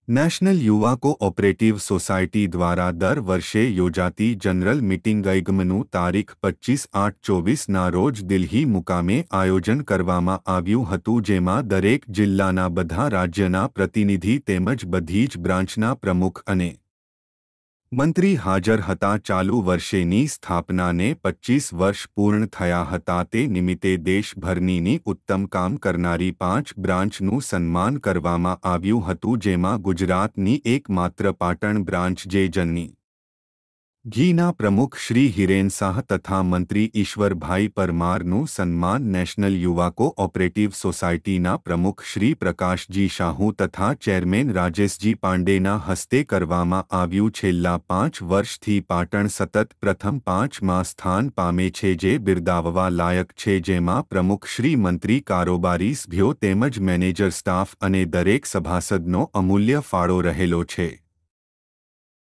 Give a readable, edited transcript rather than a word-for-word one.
National યુવા cooperative society દ્વારા દર વર્ષે યોજાતી જનરલ મીટિંગ ગઈગમનું તારીખ 25/8/24ના રોજ દિલ્હી મુકામે આયોજન કરવામાં આવ્યું હતું, જેમાં દરેક જિલ્લાના બધા રાજ્યના પ્રતિનિધિ તેમજ બધી જ બ્રાન્ચના પ્રમુખ અને મંત્રી હાજર હતા. ચાલુ વર્ષેની સ્થાપનાને 25 વર્ષ પૂર્ણ થયા હતા. તે નિમિત્તે દેશભરની ઉત્તમ કામ કરનારી 5 બ્રાન્ચનું સન્માન કરવામાં આવ્યું હતું, જેમાં ગુજરાતની એકમાત્ર પાટણ બ્રાન્ચ જે જનની ઘીના પ્રમુખ શ્રી હિરેન શાહ તથા મંત્રી ઈશ્વરભાઈ પરમારનું સન્માન નેશનલ યુવા કોઓપરેટિવ સોસાયટીના પ્રમુખ શ્રી પ્રકાશજી શાહુ તથા ચેરમેન રાજેશજી પાંડેના હસ્તે કરવામાં આવ્યું. છેલ્લા 5 વર્ષથી પાટણ સતત પ્રથમ 5માં સ્થાન પામે છે, જે બિરદાવવા લાયક છે, જેમાં પ્રમુખ શ્રી, મંત્રી, કારોબારી સભ્યો તેમજ મેનેજર સ્ટાફ અને દરેક સભાસદનો અમૂલ્ય ફાળો રહેલો છે.